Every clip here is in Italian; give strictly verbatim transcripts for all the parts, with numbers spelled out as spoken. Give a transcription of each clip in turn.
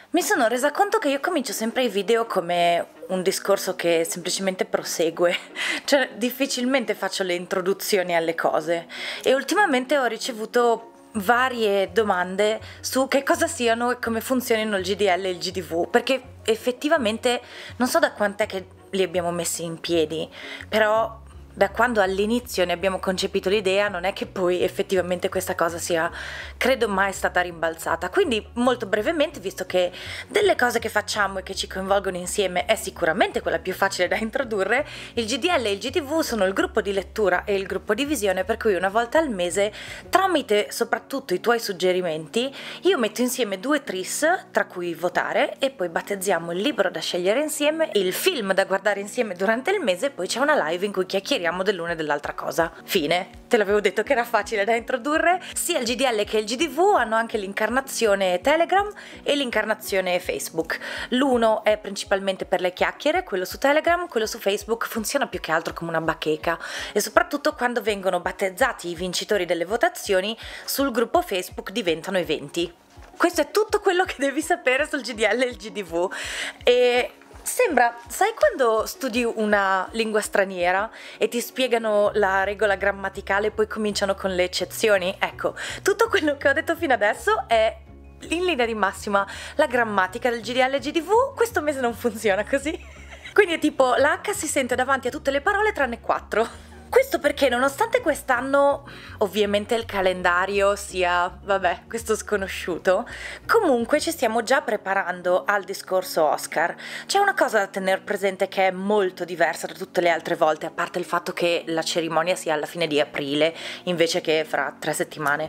Mi sono resa conto che io comincio sempre i video come un discorso che semplicemente prosegue, cioè difficilmente faccio le introduzioni alle cose e ultimamente ho ricevuto varie domande su che cosa siano e come funzionino il G D L e il G D V, perché effettivamente non so da quant'è che li abbiamo messi in piedi, però da quando all'inizio ne abbiamo concepito l'idea non è che poi effettivamente questa cosa sia, credo, mai stata rimbalzata. Quindi molto brevemente, visto che delle cose che facciamo e che ci coinvolgono insieme è sicuramente quella più facile da introdurre, il G D L e il G D V sono il gruppo di lettura e il gruppo di visione, per cui una volta al mese, tramite soprattutto i tuoi suggerimenti, io metto insieme due tris tra cui votare e poi battezziamo il libro da scegliere insieme, il film da guardare insieme durante il mese e poi c'è una live in cui chiacchieriamo dell'una e dell'altra cosa. Fine. Te l'avevo detto che era facile da introdurre. Sia il G D L che il G D V hanno anche l'incarnazione Telegram e l'incarnazione Facebook. L'uno è principalmente per le chiacchiere, quello su Telegram, quello su Facebook funziona più che altro come una bacheca e soprattutto quando vengono battezzati i vincitori delle votazioni sul gruppo Facebook diventano eventi. Questo è tutto quello che devi sapere sul G D L e il G D V e sembra, sai quando studi una lingua straniera e ti spiegano la regola grammaticale e poi cominciano con le eccezioni? Ecco, tutto quello che ho detto fino adesso è in linea di massima la grammatica del G D L e G D V. Questo mese non funziona così. Quindi è tipo la H si sente davanti a tutte le parole tranne quattro. Questo perché nonostante quest'anno ovviamente il calendario sia, vabbè, questo sconosciuto, comunque ci stiamo già preparando al discorso Oscar. C'è una cosa da tenere presente che è molto diversa da tutte le altre volte, a parte il fatto che la cerimonia sia alla fine di aprile invece che fra tre settimane.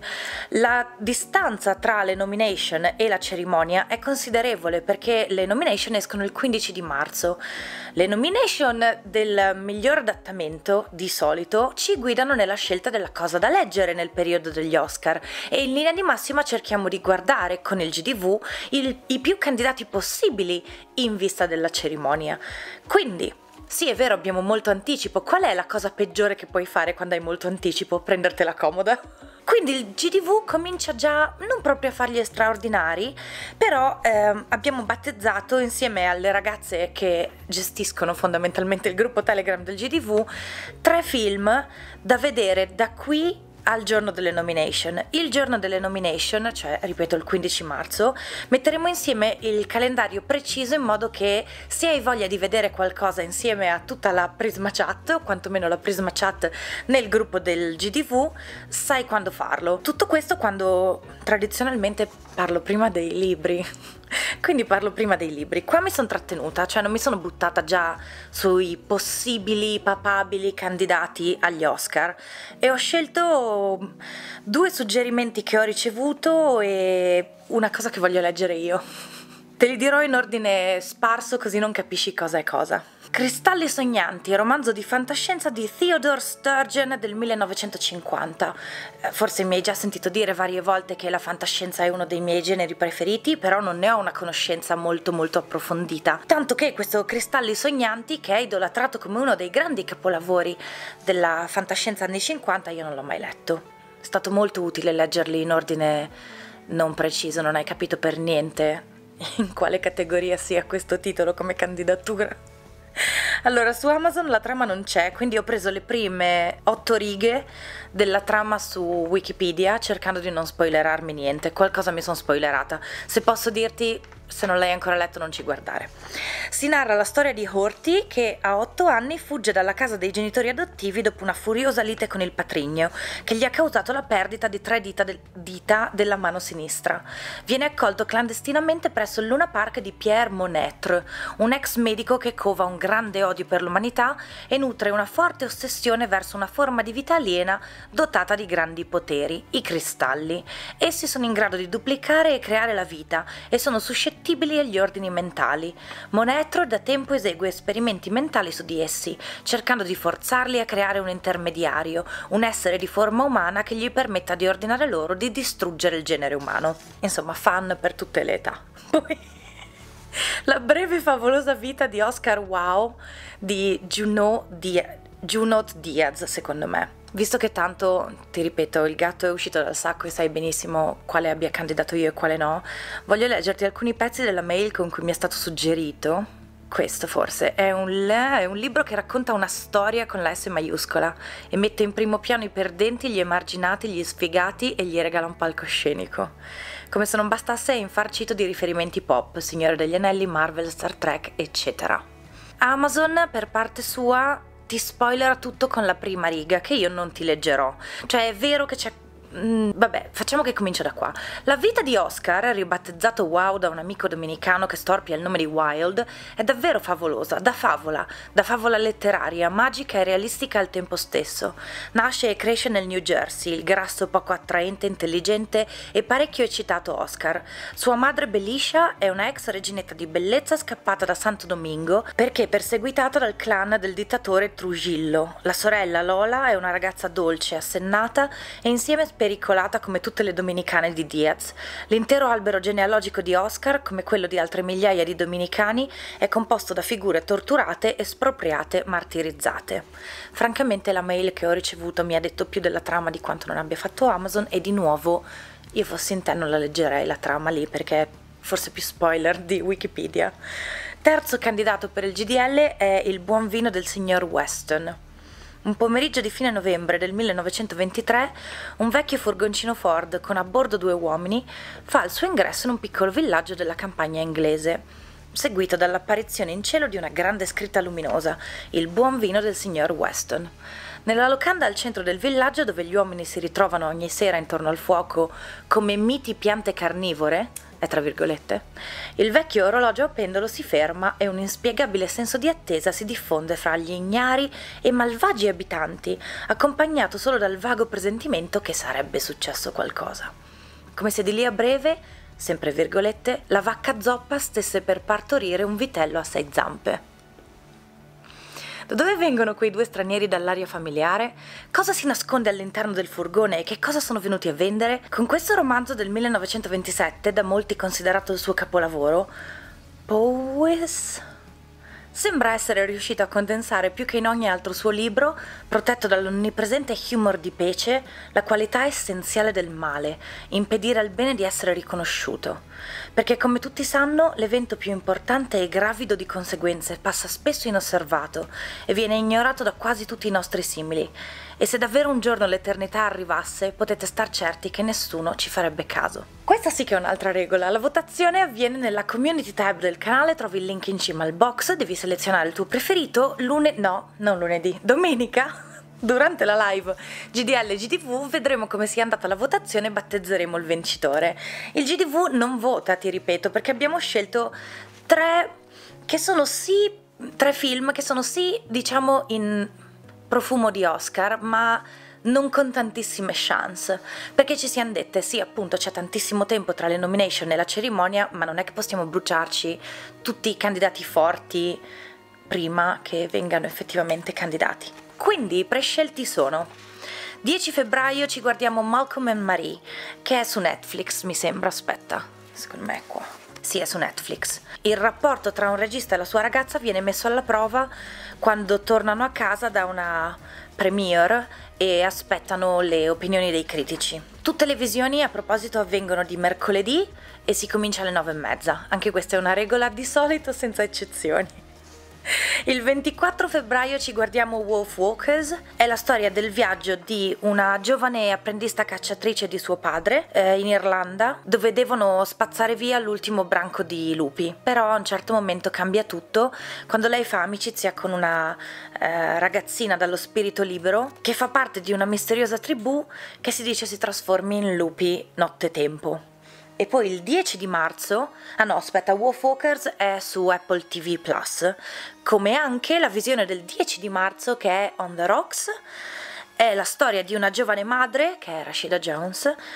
La distanza tra le nomination e la cerimonia è considerevole perché le nomination escono il quindici di marzo. Le nomination del miglior adattamento di solito ci guidano nella scelta della cosa da leggere nel periodo degli Oscar e in linea di massima cerchiamo di guardare con il G D V il, i più candidati possibili in vista della cerimonia. Quindi sì, è vero, abbiamo molto anticipo. Qual è la cosa peggiore che puoi fare quando hai molto anticipo? Prendertela comoda. Quindi il G D V comincia già non proprio a fargli straordinari, però ehm, abbiamo battezzato insieme alle ragazze che gestiscono fondamentalmente il gruppo Telegram del G D V tre film da vedere da qui al giorno delle nomination. Il giorno delle nomination, cioè ripeto il quindici marzo, metteremo insieme il calendario preciso in modo che se hai voglia di vedere qualcosa insieme a tutta la Prisma Chat, o quantomeno la Prisma Chat nel gruppo del G D V, sai quando farlo. Tutto questo quando tradizionalmente parlo prima dei libri. Quindi parlo prima dei libri. Qua mi sono trattenuta, cioè non mi sono buttata già sui possibili papabili candidati agli Oscar e ho scelto due suggerimenti che ho ricevuto e una cosa che voglio leggere io. Te li dirò in ordine sparso così non capisci cosa è cosa. Cristalli sognanti, romanzo di fantascienza di Theodore Sturgeon del millenovecentocinquanta. Forse mi hai già sentito dire varie volte che la fantascienza è uno dei miei generi preferiti, però non ne ho una conoscenza molto molto approfondita. Tanto che questo Cristalli sognanti, che è idolatrato come uno dei grandi capolavori della fantascienza anni cinquanta, io non l'ho mai letto. È stato molto utile leggerli in ordine non preciso, non hai capito per niente in quale categoria sia questo titolo come candidatura. Allora, su Amazon la trama non c'è, quindi ho preso le prime otto righe della trama su Wikipedia cercando di non spoilerarmi niente. Qualcosa mi sono spoilerata. Se posso dirti, se non l'hai ancora letto non ci guardare. Si narra la storia di Horty che a otto anni fugge dalla casa dei genitori adottivi dopo una furiosa lite con il patrigno che gli ha causato la perdita di tre dita, del, dita della mano sinistra. Viene accolto clandestinamente presso il Luna Park di Pierre Monetre, un ex medico che cova un grande odio per l'umanità e nutre una forte ossessione verso una forma di vita aliena dotata di grandi poteri, i cristalli. Essi sono in grado di duplicare e creare la vita e sono suscettibili agli ordini mentali. Monetre da tempo esegue esperimenti mentali su di essi, cercando di forzarli a creare un intermediario, un essere di forma umana che gli permetta di ordinare loro di distruggere il genere umano. Insomma, fan per tutte le età. Poi la breve e favolosa vita di Oscar Wilde di Junot Diaz, Junot Diaz, secondo me. Visto che tanto, ti ripeto, il gatto è uscito dal sacco e sai benissimo quale abbia candidato io e quale no, voglio leggerti alcuni pezzi della mail con cui mi è stato suggerito. Questo forse è un, è un libro che racconta una storia con la S maiuscola e mette in primo piano i perdenti, gli emarginati, gli sfigati e gli regala un palcoscenico. Come se non bastasse è infarcito di riferimenti pop, Signore degli Anelli, Marvel, Star Trek, eccetera. Amazon, per parte sua, ti spoilera tutto con la prima riga, che io non ti leggerò. Cioè, è vero che c'è... Mm, vabbè, facciamo che comincia da qua. La vita di Oscar, ribattezzato Wow da un amico dominicano che storpia il nome di Wilde, è davvero favolosa, da favola, da favola letteraria, magica e realistica al tempo stesso. Nasce e cresce nel New Jersey, il grasso poco attraente, intelligente e parecchio eccitato Oscar. Sua madre Belisha è una ex reginetta di bellezza scappata da Santo Domingo perché perseguitata dal clan del dittatore Trujillo. La sorella Lola è una ragazza dolce, assennata e insieme pericolata come tutte le dominicane di Diaz. L'intero albero genealogico di Oscar, come quello di altre migliaia di dominicani, è composto da figure torturate, espropriate, martirizzate. Francamente la mail che ho ricevuto mi ha detto più della trama di quanto non abbia fatto Amazon e di nuovo io fossi in te non la leggerei la trama lì perché è forse più spoiler di Wikipedia. Terzo candidato per il G D L è Il buon vino del signor Weston. Un pomeriggio di fine novembre del millenovecentoventitré, un vecchio furgoncino Ford con a bordo due uomini fa il suo ingresso in un piccolo villaggio della campagna inglese, seguito dall'apparizione in cielo di una grande scritta luminosa, il buon vino del signor Weston. Nella locanda al centro del villaggio, dove gli uomini si ritrovano ogni sera intorno al fuoco come miti piante carnivore, è tra virgolette, il vecchio orologio a pendolo si ferma e un inspiegabile senso di attesa si diffonde fra gli ignari e malvagi abitanti, accompagnato solo dal vago presentimento che sarebbe successo qualcosa. Come se di lì a breve, sempre virgolette, la vacca zoppa stesse per partorire un vitello a sei zampe. Da dove vengono quei due stranieri dall'aria familiare? Cosa si nasconde all'interno del furgone e che cosa sono venuti a vendere? Con questo romanzo del millenovecentoventisette, da molti considerato il suo capolavoro, Powys sembra essere riuscito a condensare più che in ogni altro suo libro, protetto dall'onnipresente humor di Pece, la qualità essenziale del male, impedire al bene di essere riconosciuto. Perché come tutti sanno, l'evento più importante e gravido di conseguenze passa spesso inosservato e viene ignorato da quasi tutti i nostri simili. E se davvero un giorno l'eternità arrivasse, potete star certi che nessuno ci farebbe caso. Questa sì che è un'altra regola. La votazione avviene nella community tab del canale, trovi il link in cima al box, devi selezionare il tuo preferito, lunedì, no, non lunedì, domenica. Durante la live G D L G D V vedremo come sia andata la votazione e battezzeremo il vincitore. Il G D V non vota, ti ripeto, perché abbiamo scelto tre che sono sì, tre film che sono sì, diciamo, in profumo di Oscar, ma non con tantissime chance, perché ci siamo dette, sì, appunto, c'è tantissimo tempo tra le nomination e la cerimonia, ma non è che possiamo bruciarci tutti i candidati forti prima che vengano effettivamente candidati. Quindi i prescelti sono: dieci febbraio ci guardiamo Malcolm and Marie, che è su Netflix, mi sembra, aspetta, secondo me è qua. Sì, è su Netflix. Il rapporto tra un regista e la sua ragazza viene messo alla prova quando tornano a casa da una premiere e aspettano le opinioni dei critici. Tutte le visioni, a proposito, avvengono di mercoledì e si comincia alle nove e mezza. Anche questa è una regola di solito senza eccezioni. Il ventiquattro febbraio ci guardiamo Wolf Walkers, è la storia del viaggio di una giovane apprendista cacciatrice di suo padre eh, in Irlanda, dove devono spazzare via l'ultimo branco di lupi. Però a un certo momento cambia tutto quando lei fa amicizia con una eh, ragazzina dallo spirito libero che fa parte di una misteriosa tribù che si dice si trasformi in lupi nottetempo. E poi il dieci di marzo, ah no aspetta, Wolf Walkers è su Apple T V Plus, come anche la visione del dieci di marzo che è On the Rocks, è la storia di una giovane madre, che è Rashida Jones,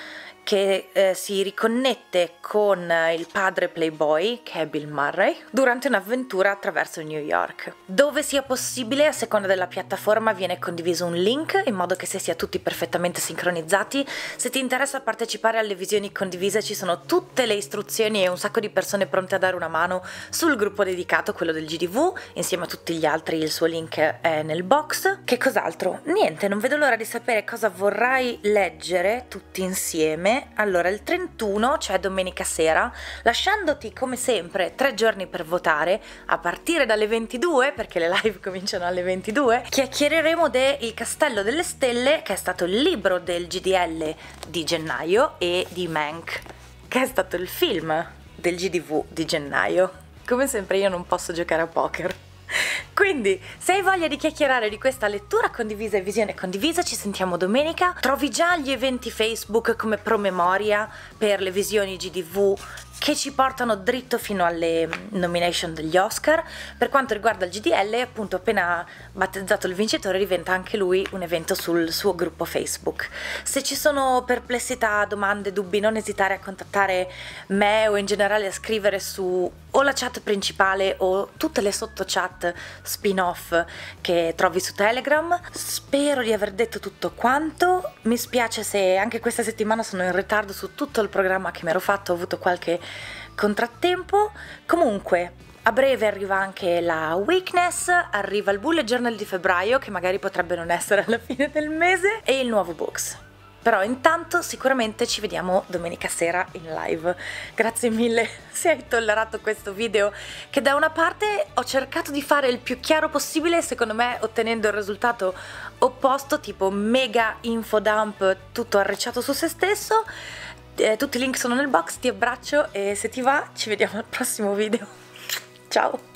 che eh, si riconnette con il padre playboy, che è Bill Murray, durante un'avventura attraverso New York. Dove sia possibile, a seconda della piattaforma, viene condiviso un link in modo che si sia tutti perfettamente sincronizzati. Se ti interessa partecipare alle visioni condivise, ci sono tutte le istruzioni e un sacco di persone pronte a dare una mano sul gruppo dedicato, quello del G D V, insieme a tutti gli altri. Il suo link è nel box. Che cos'altro? Niente, non vedo l'ora di sapere cosa vorrai leggere tutti insieme. Allora, il trentuno, cioè domenica sera, lasciandoti come sempre tre giorni per votare, a partire dalle ventidue, perché le live cominciano alle ventidue, chiacchiereremo de Il Castello delle Stelle, che è stato il libro del G D L di gennaio, e di Mank, che è stato il film del G D V di gennaio. Come sempre io non posso giocare a poker. Quindi, se hai voglia di chiacchierare di questa lettura condivisa e visione condivisa, ci sentiamo domenica. Trovi già gli eventi Facebook come promemoria per le visioni G D V che ci portano dritto fino alle nomination degli Oscar. Per quanto riguarda il G D L, appunto, appena battezzato il vincitore, diventa anche lui un evento sul suo gruppo Facebook. Se ci sono perplessità, domande, dubbi, non esitare a contattare me o in generale a scrivere su o la chat principale o tutte le sotto chat spin-off che trovi su Telegram. Spero di aver detto tutto quanto. Mi spiace se anche questa settimana sono in ritardo su tutto il programma che mi ero fatto, ho avuto qualche contrattempo. Comunque, a breve arriva anche la Weakness, arriva il Bullet Journal di febbraio, che magari potrebbe non essere alla fine del mese, e il nuovo Books. Però intanto sicuramente ci vediamo domenica sera in live. Grazie mille se hai tollerato questo video, che da una parte ho cercato di fare il più chiaro possibile, secondo me ottenendo il risultato opposto, tipo mega infodump, tutto arricciato su se stesso. Eh, tutti i link sono nel box, ti abbraccio e se ti va ci vediamo al prossimo video. Ciao!